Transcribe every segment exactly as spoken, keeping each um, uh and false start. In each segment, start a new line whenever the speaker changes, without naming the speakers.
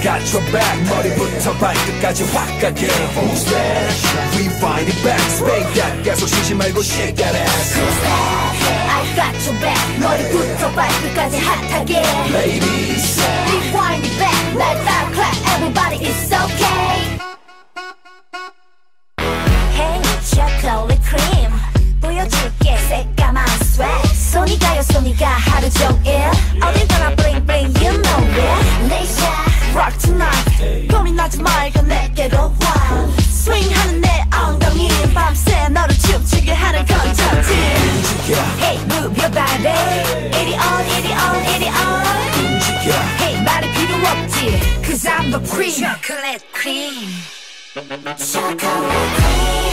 got your back. 머리부터 발끝까지 확 가게. Who's that? Rewind it back. Spank that. 계속 쉬지 말고 shake that ass.
Who's that? I got your back. 머리부터 발끝까지 핫하게.
Ladies,
rewind it back. Let that clap. Everybody, it's okay. Hey, chocolate cream. 보여줄게 새까만 swag. 손이 가요 손이 가 하루 종일. 어딜 가나 bling bling you know it. Lisa, rock tonight. 고민하지 말고 내게로 와. swing하는 내 엉덩이 밤새 너를 춤추게 하는 컨텐츠. Hey, move your body. 이리 on, 이리 on, 이리 on. Hey, 말이 필요 없지. Cause I'm the queen. Chocolate cream. Chocolate cream.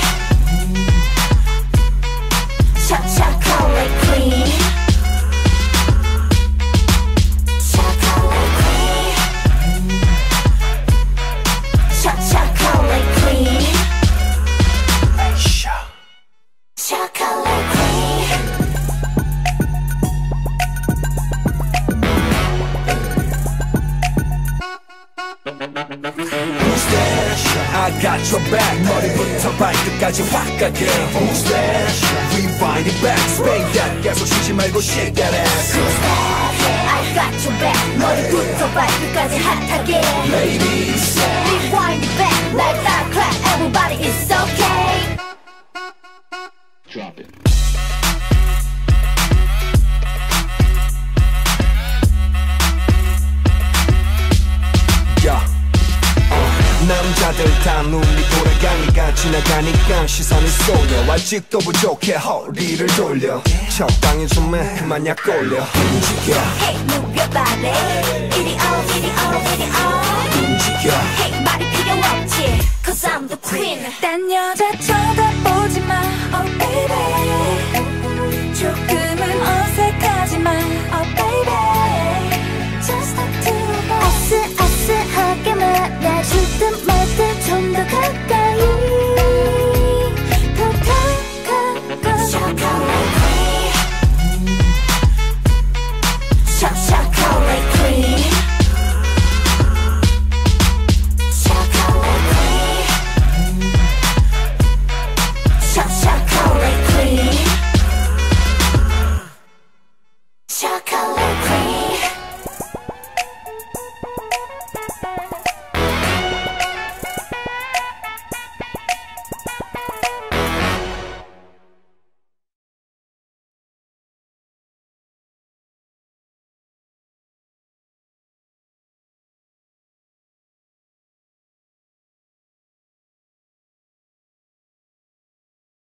Chocolate cream. Chocolate cream. Chocolate cream. Chocolate cream.
who's that? I got your back. 머리부터 발끝까지 확 가게. Who's that? Rewind it back. Spank that. 계속 쉬지 말고 shake that ass.
Who's that? I got your back. 머리부터 발끝까지 핫하게.
Ladies,
rewind it back. Let that clap. Everybody, it's okay.
Drop it.
yeah. 남자들 다 눈이 돌아가니까 지나가니까 시선이 쏠려. 아직도 부족해 허리를 돌려. 적당히 좀 해 그만 약 올려. 움직여
Hey, move your body. 이리 on, 이리 on, 이리 on.
움직여
Hey, 말이 필요 없지. Cause I'm the queen. 딴 여자 쳐다